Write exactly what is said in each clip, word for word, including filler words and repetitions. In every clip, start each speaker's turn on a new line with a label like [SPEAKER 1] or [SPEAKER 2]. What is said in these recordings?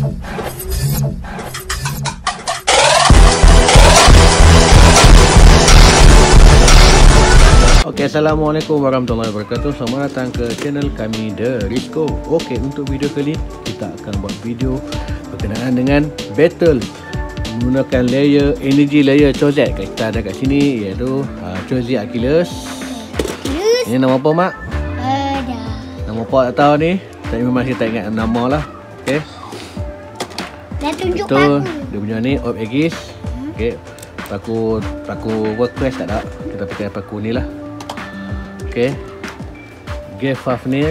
[SPEAKER 1] Okay, Assalamualaikum warahmatullahi wabarakatuh. Selamat datang ke channel kami The Risco. Okay, untuk video kali kita akan buat video berkenaan dengan battle menggunakan layer energy layer Chozet. Kita ada kat sini iaitu uh, Chozet Achilles. Ini nama apa, Mak?
[SPEAKER 2] Ada.
[SPEAKER 1] Nama apa tak tahu ni. Tapi memang kita tak ingat nama lah. Okay.
[SPEAKER 2] Dah tunjuk
[SPEAKER 1] itu
[SPEAKER 2] paku.
[SPEAKER 1] Dia punya ni Op Aegis. Hmm. Okay. Paku paku WordPress tak ada. Kita pakai paku ni lah. Okay. Gear Fafnir.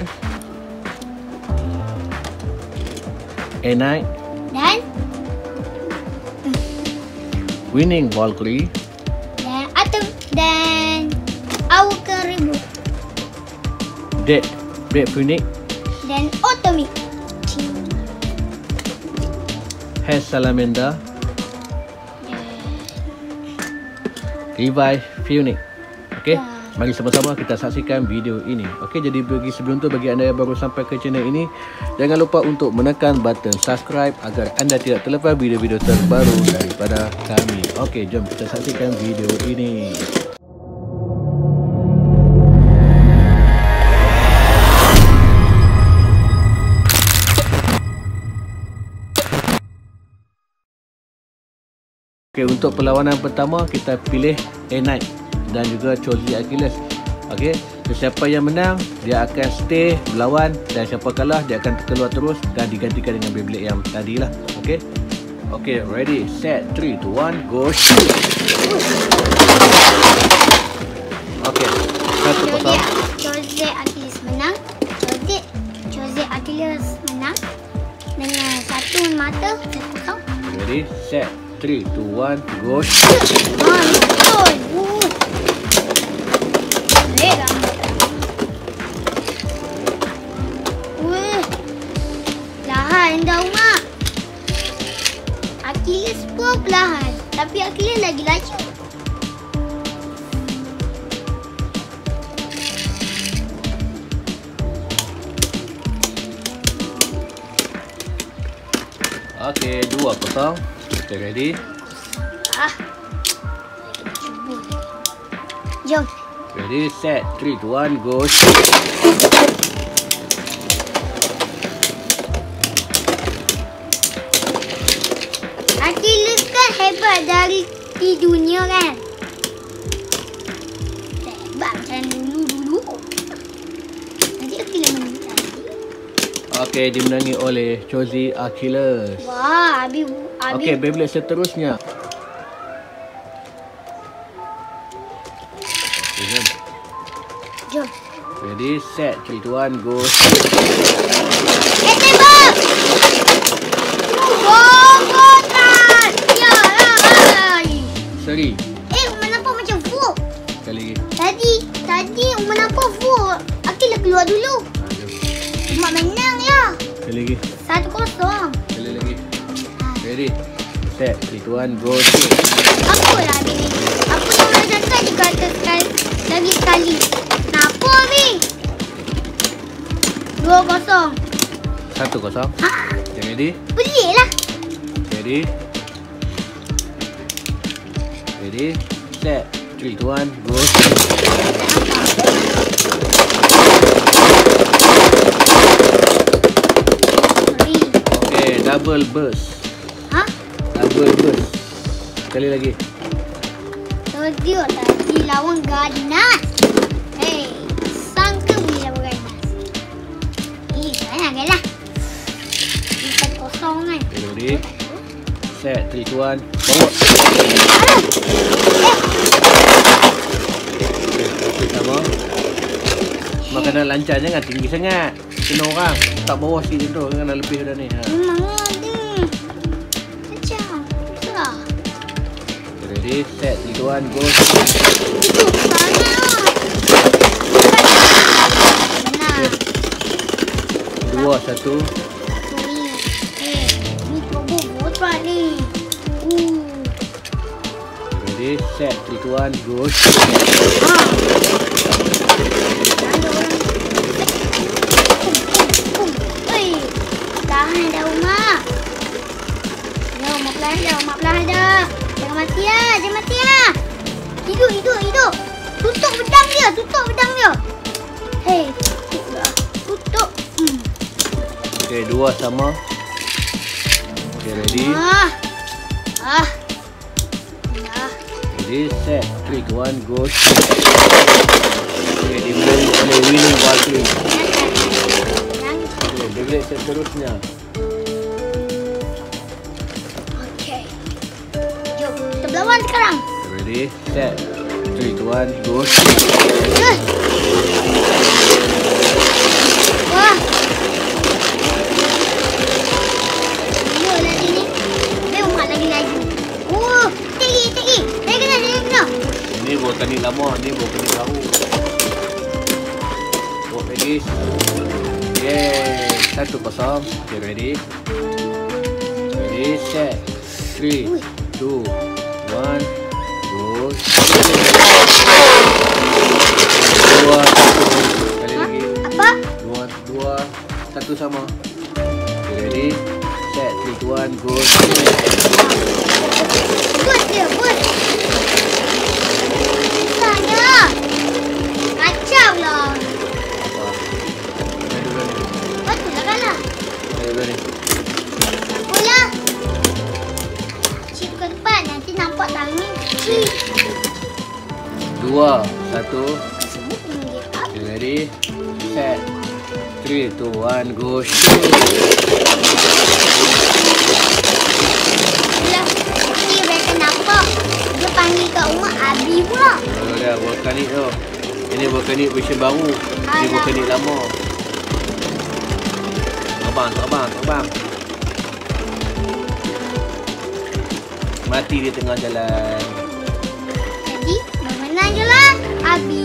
[SPEAKER 1] A-Knight.
[SPEAKER 2] Dan
[SPEAKER 1] Winning Valkyrie.
[SPEAKER 2] dan Atom dan Awaken Reboot
[SPEAKER 1] Dead Dead Phoenix.
[SPEAKER 2] dan Atomic.
[SPEAKER 1] Has Salamander. Revive Phoenix. Okay. Mari sama-sama kita saksikan video ini. Okey, jadi bagi sebelum tu, bagi anda yang baru sampai ke channel ini, jangan lupa untuk menekan button subscribe agar anda tidak terlepas video-video terbaru daripada kami. Okey, jom kita saksikan video ini. Okey, untuk perlawanan pertama kita pilih A-Knight dan juga Chozet Achilles. Okey, siapa yang menang dia akan stay melawan, dan siapa kalah dia akan keluar terus dan digantikan dengan Beyblade yang tadi lah. Okey. Okey, ready, set, three, two, one, go shoot. Okey, satu kosong.
[SPEAKER 2] Chozet Achilles menang. Chozet Chozet Achilles menang dengan satu mata. Satu kosong.
[SPEAKER 1] Ready, set, three, two, one, go shoot.
[SPEAKER 2] Ah, betul. Uh. Lega. Weh. Lahan dah, Mak. Achilles pun perlahan. Tapi Achilles lagi laju.
[SPEAKER 1] Okey, dua kosong. Okay, ready?
[SPEAKER 2] Ah. Cuba. Jom.
[SPEAKER 1] Ready, set, three, two, one, go shoot.
[SPEAKER 2] Achilles kan hebat dari di dunia kan? Hebat macam dulu-dulu. Nanti Achilles menang.
[SPEAKER 1] Okey, dimenangi oleh Chozet Achilles.
[SPEAKER 2] Wah, habis habis.
[SPEAKER 1] Okey, Beyblade seterusnya. Okay,
[SPEAKER 2] Jom.
[SPEAKER 1] ready, set, three, two, one, go.
[SPEAKER 2] Eh, tembak! Oh, kotak! Ya lah.
[SPEAKER 1] Seri.
[SPEAKER 2] Eh, menampak macam full.
[SPEAKER 1] Sekali lagi.
[SPEAKER 2] Tadi, tadi menampak full. Achilles keluar dulu.
[SPEAKER 1] Ha, jom.
[SPEAKER 2] Mak menang ya.
[SPEAKER 1] Sekali lagi.
[SPEAKER 2] Satu kosong.
[SPEAKER 1] Sekali lagi. Ready, set, three, two, one, go. Shoot.
[SPEAKER 2] Apa lah habis ni? Apa yang nak cakap jika ada sekali, lagi sekali? Kenapa habis? Dua kosong.
[SPEAKER 1] Satu kosong.
[SPEAKER 2] Ha?
[SPEAKER 1] Okay, ready?
[SPEAKER 2] Pelik lah.
[SPEAKER 1] Ready? Ready, set, three, two, one, go. Shoot. Okay, double burst.
[SPEAKER 2] Ha?
[SPEAKER 1] Double burst. Sekali lagi.
[SPEAKER 2] Tadi tadi lawan Gardinas. Hei, sangka boleh lawan Gardinas. Eh, jangan lah. Empat kosong kan.
[SPEAKER 1] Okay, ready? Set, three, two, one, forward. Okay, sama. Makanan lancar, jangan tinggi sangat. Kena orang. Tak bawah sikit tu. Kena lebih dah ni. Ha.
[SPEAKER 2] Memang ada. Macam. Itulah.
[SPEAKER 1] Okay, ready? Set, three, two, one, go.
[SPEAKER 2] Itu sangat. Benar.
[SPEAKER 1] Dua, satu.
[SPEAKER 2] Ni. Eh, ni kau botak ni. Uh.
[SPEAKER 1] Ready? Set, three, two, one, go.
[SPEAKER 2] Ah. Tahan dah, Mak. perlahan dah. Mak perlahan dah. Jangan mati lah. Jangan mati lah. Hidup, hidup, hidup. Tutup pedang dia. Tutup pedang dia. Hei. Tutup. Hmm.
[SPEAKER 1] Okay, dua sama. Okay, ready?
[SPEAKER 2] Ah. Ah. Ah.
[SPEAKER 1] Ready, set, three, two, one, go. Okay, dimulai oleh winning Valkyrie. Okay, Beyblade set seterusnya.
[SPEAKER 2] Okay. Jom, kita berlawan sekarang.
[SPEAKER 1] Ready, set, three, two, one, go.
[SPEAKER 2] Eh. Wah. Gila lagi ni. Dia umat lagi lagi. Oh, tinggi, tinggi. Saya kena, saya kena.
[SPEAKER 1] Ini volkanik lama, ini volkanik baru. Oh, ready. Yeay, satu kosong. Okay, ready. Ready, set, three, two, one, go. Dua, satu. Kali lagi.
[SPEAKER 2] Apa?
[SPEAKER 1] Dua, dua, satu sama. Okay, ready, set, three, two, one, go.
[SPEAKER 2] Buat dia, buat. Susahnya. Kacau lah.
[SPEAKER 1] Apa? Ini dulu ni.
[SPEAKER 2] Betul lah kalah.
[SPEAKER 1] Ini dulu ni.
[SPEAKER 2] Bola. Cik ke depan. Nanti nampak tangan kecil.
[SPEAKER 1] Dua, satu.
[SPEAKER 2] Sebut ni.
[SPEAKER 1] Okay, ready, set, three, two, one, go. Shoot.
[SPEAKER 2] Bila ni mereka nampak. Dia panggil kat rumah Abi pula.
[SPEAKER 1] Oh, dah volkanik tu. Ini volkanik version baru. Ini
[SPEAKER 2] Alah.
[SPEAKER 1] volkanik lama. Terbang, terbang, terbang. Mati di tengah jalan.
[SPEAKER 2] Jadi, menang je lah. Abi.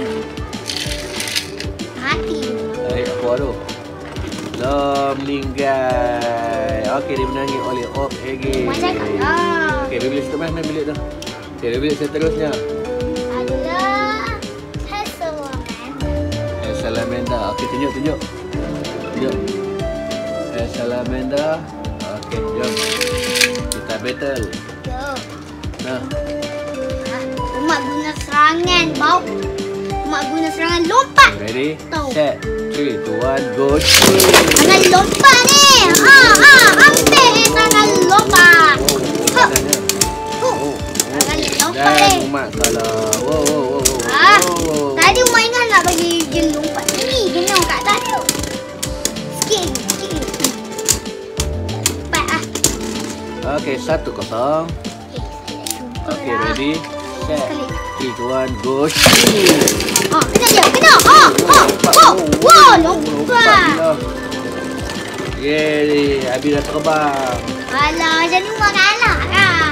[SPEAKER 2] Mati.
[SPEAKER 1] Eh, apa tu? Dah meninggal. Okey, dia menangi oleh Op again.
[SPEAKER 2] Macam kalah.
[SPEAKER 1] Okey, Beyblade stop main bilik tu. Okey, Beyblade seterusnya.
[SPEAKER 2] Adalah Salamander.
[SPEAKER 1] Eh, Salamander. Okey, tunjuk, tunjuk. Tunjuk. Eh, Salamander. Okey, jom. Kita battle.
[SPEAKER 2] Jom.
[SPEAKER 1] Nah,
[SPEAKER 2] Ah, Mak guna serangan, bau. Mak guna serangan lompat.
[SPEAKER 1] ready,
[SPEAKER 2] Tahu.
[SPEAKER 1] set, three, two, one, go. Shoot.
[SPEAKER 2] Serangan lompat ni. Ah, ah, ambil serangan lompat. Ha.
[SPEAKER 1] Oh,
[SPEAKER 2] Uh,
[SPEAKER 1] oh,
[SPEAKER 2] serangan lompat
[SPEAKER 1] dan
[SPEAKER 2] ni.
[SPEAKER 1] Umat kalah. Wow, wow, wow, wow.
[SPEAKER 2] Ah,
[SPEAKER 1] wow.
[SPEAKER 2] tadi Mak ingat nak bagi je lompat tinggi. Kena kat atas tu. Sikit, sikit. Lompat ah.
[SPEAKER 1] Okey, satu kosong.
[SPEAKER 2] Okay, saya dah cuba
[SPEAKER 1] Okey,
[SPEAKER 2] dah.
[SPEAKER 1] ready, set,
[SPEAKER 2] Sekali.
[SPEAKER 1] three, two, one, go. Shoot.
[SPEAKER 2] Ah, kena dia, kena. Ah, ah, ah. Wow, lompat.
[SPEAKER 1] Yeay, Abi dah terbang.
[SPEAKER 2] Alah, macam ni Mak kalah lah.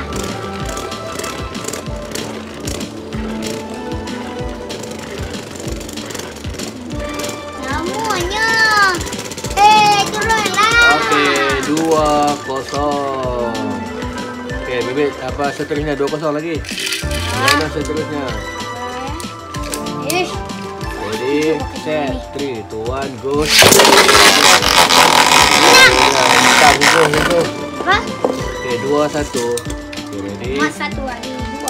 [SPEAKER 2] Namanya. Eh, turunlah.
[SPEAKER 1] Okey, dua kosong. Okey, Bebek, apa seterusnya? Dua kosong lagi. Mana seterusnya?
[SPEAKER 2] Ish.
[SPEAKER 1] Ready, set, three, two, one, go.
[SPEAKER 2] Menang.
[SPEAKER 1] Kita gugur, gugur.
[SPEAKER 2] Apa?
[SPEAKER 1] Okey, dua, satu. Okey, ready.
[SPEAKER 2] Mak satu hari dua.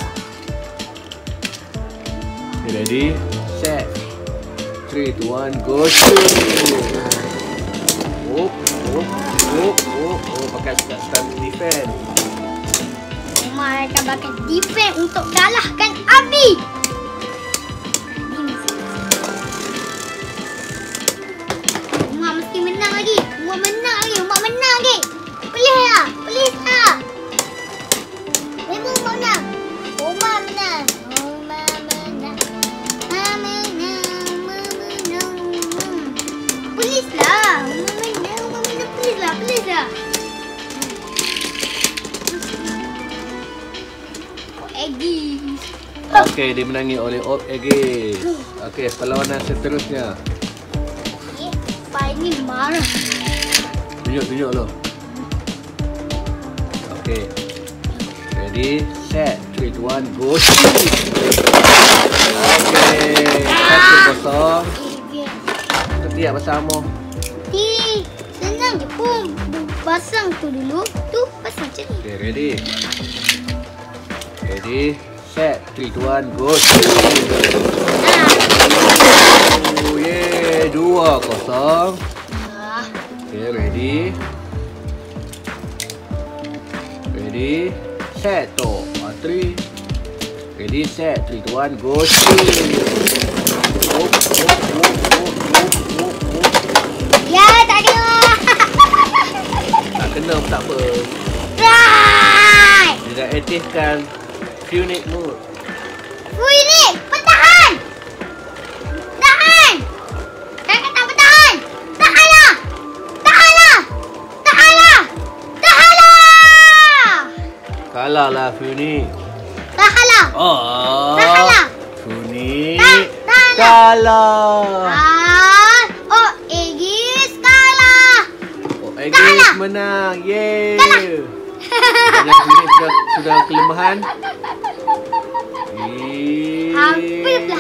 [SPEAKER 1] Okay, ready, set, three, two, one, go. Shoot. Oh, oh, oh, oh, oh, pakai stand defense.
[SPEAKER 2] Mak akan pakai defense untuk kalahkan Abi. Mak mesti menang lagi. Mak menang lagi. Mak menang lagi. Please lah. Please lah. Memang Mak menang. Oh, Mak menang. Oh, Mak menang. Mak menang. Mak menang. Please lah. Mak menang. Mak menang. Please lah. Please lah. Oh, Eggy.
[SPEAKER 1] Okey, dimenangi oleh Op again. Okey, perlawanan seterusnya.
[SPEAKER 2] Eh, Pak ini marah.
[SPEAKER 1] Tunjuk, tunjuk lo. Okey. Ready, set, three, two, one, go. Okey, satu kosong. Ketiak bersama.
[SPEAKER 2] Ti, senang je pun. Pasang tu dulu. Tu, pasang macam ni.
[SPEAKER 1] Okay, ready? Ready, set, three, two, one, go. Oh, yeah, dua kosong.
[SPEAKER 2] Ah.
[SPEAKER 1] Okay, ready? Ready, set, to, three. Ready, set, three, two, one, go. Oh, oh, oh, oh, oh, oh, oh.
[SPEAKER 2] Ya, tak ada.
[SPEAKER 1] Tak kena pun tak apa.
[SPEAKER 2] Right.
[SPEAKER 1] Dia dah aktifkan Funic mode.
[SPEAKER 2] Funic, bertahan. Tahan. Jangan tak bertahan. Tahanlah. Tahanlah. Tahanlah. Tahanlah.
[SPEAKER 1] Kalah lah Funic.
[SPEAKER 2] Tahanlah.
[SPEAKER 1] Oh.
[SPEAKER 2] Tahanlah.
[SPEAKER 1] Funic.
[SPEAKER 2] Ta- tahanlah.
[SPEAKER 1] Kalah.
[SPEAKER 2] Ah, oh, Aegis kalah.
[SPEAKER 1] Oh, Aegis
[SPEAKER 2] Kalah.
[SPEAKER 1] menang. Yeay.
[SPEAKER 2] Kalah.
[SPEAKER 1] Banyak Funic sudah, sudah kelemahan.
[SPEAKER 2] Hampir pula.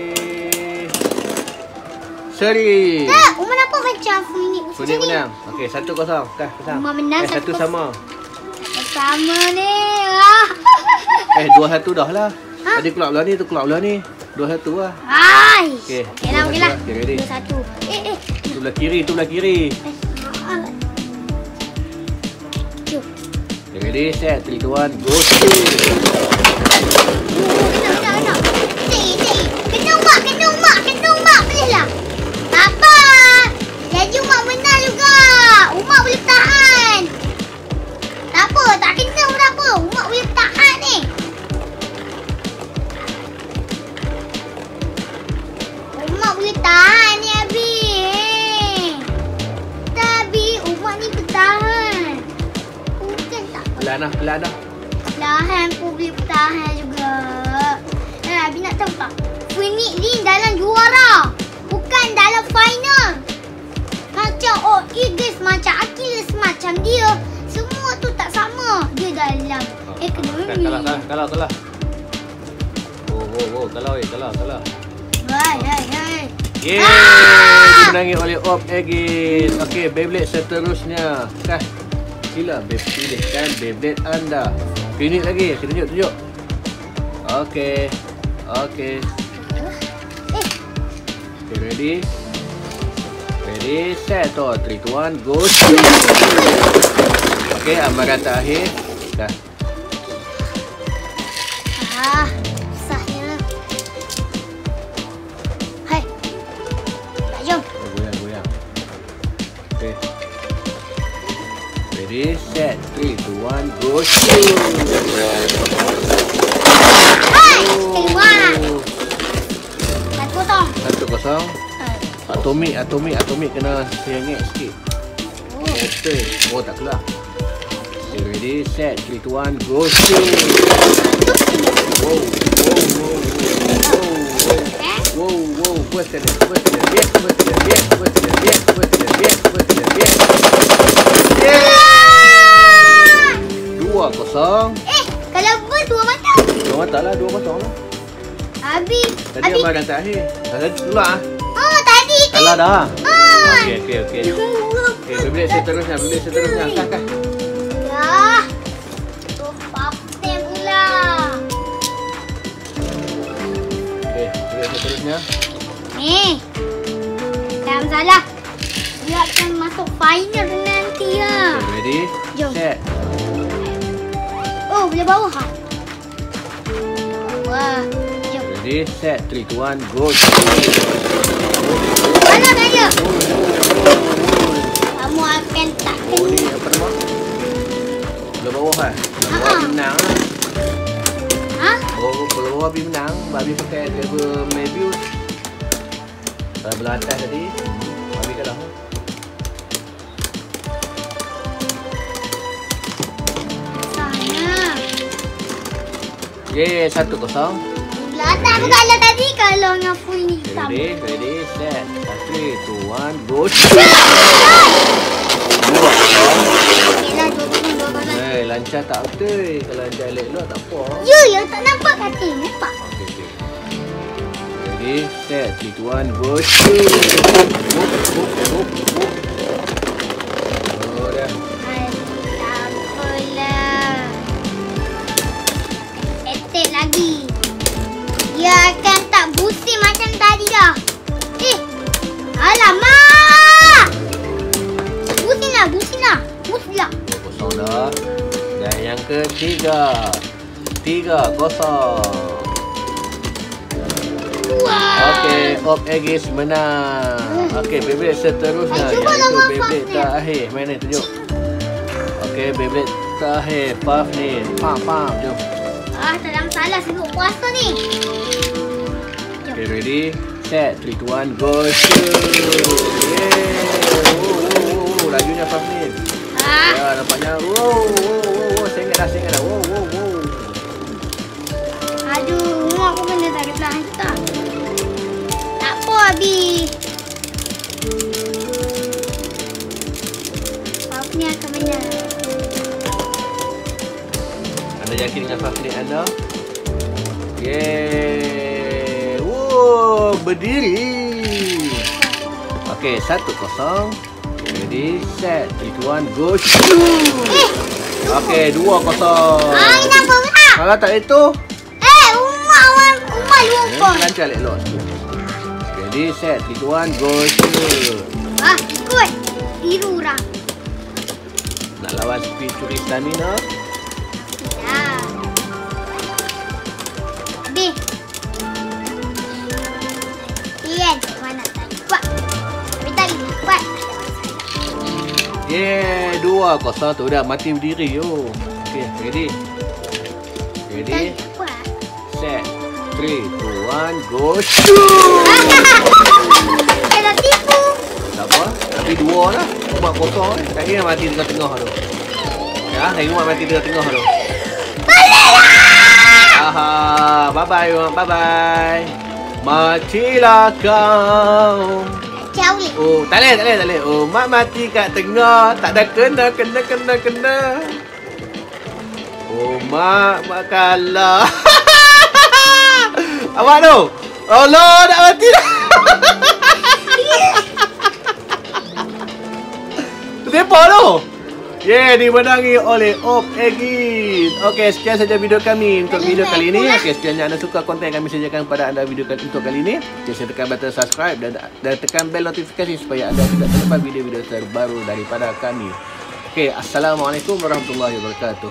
[SPEAKER 1] Seri.
[SPEAKER 2] Tak, Umar nampak macam Funic macam
[SPEAKER 1] Funic
[SPEAKER 2] ni.
[SPEAKER 1] menang. Okey, satu kosong. Dah, menang.
[SPEAKER 2] Umar menang,
[SPEAKER 1] Eh,
[SPEAKER 2] satu
[SPEAKER 1] satu sama.
[SPEAKER 2] Sama ni. Ah.
[SPEAKER 1] Eh, dua satu dah lah.
[SPEAKER 2] Ha?
[SPEAKER 1] Tadi keluar belah ni, tu keluar belah ni. Dua satu lah.
[SPEAKER 2] Hai.
[SPEAKER 1] Okey.
[SPEAKER 2] Okey lah, okey lah.
[SPEAKER 1] Okey, ready.
[SPEAKER 2] Dua satu. Eh, eh.
[SPEAKER 1] Tu belah kiri, tu belah kiri.
[SPEAKER 2] Eh, ah. Jom.
[SPEAKER 1] Okay, ready, set, three, two, one, go.
[SPEAKER 2] Oh, kena, kena, kena. Cik, cik. Kena Umar, kena Umar, kena Umar. Boleh lah. Tak apa. Jadi Umar menang juga. Umar boleh tahan. Tak apa, tak kena pun tak apa. Umar boleh tahan ni. Umar boleh tahan ni, Abi. Tapi Umar ni bertahan. Bukan tak.
[SPEAKER 1] Pelan dah, pelan dah.
[SPEAKER 2] Perlahan pun boleh bertahan juga. Eh, Abi nak tahu tak? Funic ni dalam juara. Bukan dalam final. Macam oh, Aegis, macam Achilles, macam dia. Semua tu tak sama. Dia dalam ekonomi.
[SPEAKER 1] Kalah, kalah, kalah, kalah. Oh, oh, oh, kalah, eh, kalah, kalah.
[SPEAKER 2] Hai, hai, hai.
[SPEAKER 1] Yeay,
[SPEAKER 2] Ah!
[SPEAKER 1] dimenangi oleh Op Aegis. Okey, Beyblade seterusnya. Kah, sila Beyblade pilihkan Beyblade anda. Funic lagi, tunjuk, tunjuk. Okey, okey.
[SPEAKER 2] Eh,
[SPEAKER 1] Okay, ready? Ready, set, to, three, two, one, go. Okey, amaran terakhir. Dah.
[SPEAKER 2] ah, susahnya. Hai. Tak, jom.
[SPEAKER 1] Oh, goyang, goyang. Okay. Ready, set, three, two, one, go.
[SPEAKER 2] Hai, keluar. Satu kosong.
[SPEAKER 1] Satu kosong.
[SPEAKER 2] Hai.
[SPEAKER 1] Atomik, atomik, atomik kena serengek sikit.
[SPEAKER 2] Oh.
[SPEAKER 1] Okay. Oh, tak keluar. Okay, ready, set, three, two, one, go. Wow, wow, wow, wow,
[SPEAKER 2] Eh?
[SPEAKER 1] wow, wow, first kena, first kena, yes, first kena, yes, first kena, yes, first kena, yes, first kena, yes.
[SPEAKER 2] Ah!
[SPEAKER 1] Dua kosong.
[SPEAKER 2] Eh, kalau ber dua mata.
[SPEAKER 1] Dua mata lah, dua kosong lah.
[SPEAKER 2] Abi.
[SPEAKER 1] Tadi
[SPEAKER 2] Abi.
[SPEAKER 1] amaran terakhir. Tadi keluar ah.
[SPEAKER 2] Oh, tadi kan.
[SPEAKER 1] Kalah dah.
[SPEAKER 2] Ah.
[SPEAKER 1] Okey, okey, okey. Okey, Beyblade seterusnya, Beyblade seterusnya. Kah, kah.
[SPEAKER 2] Ya. Tu papten pula.
[SPEAKER 1] Okey, Beyblade seterusnya.
[SPEAKER 2] Ni. Tak masalah. Dia akan masuk final nanti ya.
[SPEAKER 1] Okay, ready?
[SPEAKER 2] Jom.
[SPEAKER 1] Set.
[SPEAKER 2] Oh, boleh bawa ha. Wah. Jom.
[SPEAKER 1] Ready, set, three, two, one, go.
[SPEAKER 2] Mana tanya? Kamu akan tak
[SPEAKER 1] Oh,
[SPEAKER 2] kena.
[SPEAKER 1] ni apa nama? Belah bawah kan? Belah bawah
[SPEAKER 2] Ah.
[SPEAKER 1] Abi menang lah.
[SPEAKER 2] Ha?
[SPEAKER 1] Oh, belah bawah Abi menang. Abi pakai level Mebius. Kalau belah atas tadi, Abi kalah.
[SPEAKER 2] Sana.
[SPEAKER 1] Yeay, satu kosong.
[SPEAKER 2] Belah atas aku kalah tadi kalau dengan full ni
[SPEAKER 1] Okay,
[SPEAKER 2] sama.
[SPEAKER 1] ready, ready, set. three, two, one, go.
[SPEAKER 2] Okeylah, dua kosong, dua kosong.
[SPEAKER 1] Eh, lancar tak betul. Kalau lancar elok-elok tak apa.
[SPEAKER 2] You yang tak nampak kata nampak.
[SPEAKER 1] Okay, okay. Ready, set, three, two, one, go. Shoot. Whoop, whoop, whoop, whoop. Oh, dah.
[SPEAKER 2] Hai, tak apalah.
[SPEAKER 1] dua. Dan yang ketiga. Tiga kosong. Okey, Op Egis menang. Okey, Beyblade seterusnya
[SPEAKER 2] Cuba
[SPEAKER 1] iaitu
[SPEAKER 2] lawan
[SPEAKER 1] Beyblade
[SPEAKER 2] Puff ni.
[SPEAKER 1] terakhir. Mana tunjuk? Okey, Beyblade terakhir. Puff ni. Pam, pam. Jom.
[SPEAKER 2] Ah, tak ada masalah sibuk puasa ni.
[SPEAKER 1] Okay, ready, set, three, two, one, go, shoot! Yeay! Wow, wow, wow, lajunya Puff ni.
[SPEAKER 2] Ah,
[SPEAKER 1] Ya, nampaknya, wow, wow, wow, wow, saya ingat dah, saya ingat dah, wow, wow, wow.
[SPEAKER 2] aduh, rumah aku kena tarik belakang kita. Tak apa, Abi. Puff ni akan menang.
[SPEAKER 1] Anda yakin dengan Puff ni anda? Yeay! Wow, berdiri. Okey, satu kosong. Ready, set, three, two, one, go, shoot!
[SPEAKER 2] Eh,
[SPEAKER 1] Okey, dua kosong.
[SPEAKER 2] ah, ini apa pula?
[SPEAKER 1] Kalau tak itu,
[SPEAKER 2] Eh, rumah awak, rumah
[SPEAKER 1] eh,
[SPEAKER 2] lupa.
[SPEAKER 1] lancar elok sikit. Ready, set, three, two, one, go, shoot!
[SPEAKER 2] Ah, ikut. Tiru orang.
[SPEAKER 1] Nak lawan speed curi stamina.
[SPEAKER 2] Ya. Abi. Ian, mana tadi? Buat. Abi tadi. Buat.
[SPEAKER 1] Yeay, dua kosong tu dah mati berdiri yo. Okey, ready. Ready,
[SPEAKER 2] Tadi buat.
[SPEAKER 1] set, three, two, one, go, shoot!
[SPEAKER 2] Saya dah tipu.
[SPEAKER 1] Tak apa, tapi dua dah. Rumah kosong eh. Tak kira mati tengah-tengah tu. Ya, saya rumah mati tengah-tengah tu. Aha, bye-bye, bye-bye. Matilah kau.
[SPEAKER 2] Jauh ni.
[SPEAKER 1] Oh, tak boleh, tak boleh, tak boleh. Oh, mak mati kat tengah. Tak ada kena, kena, kena, kena. Oh, mak, mak kalah. Awak tu. Allah, nak mati dah. Siapa tu? Yeah, dimenangi oleh Op Egis. Okey, sekian saja video kami untuk video kali ini. Okey, sekiranya anda suka konten yang kami sajikan kepada anda video kali untuk kali ini, jangan tekan button subscribe dan dan tekan bell notifikasi supaya anda tidak terlepas video-video terbaru daripada kami. Okey, assalamualaikum warahmatullahi wabarakatuh.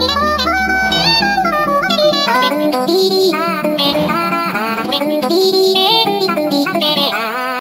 [SPEAKER 3] Thank you.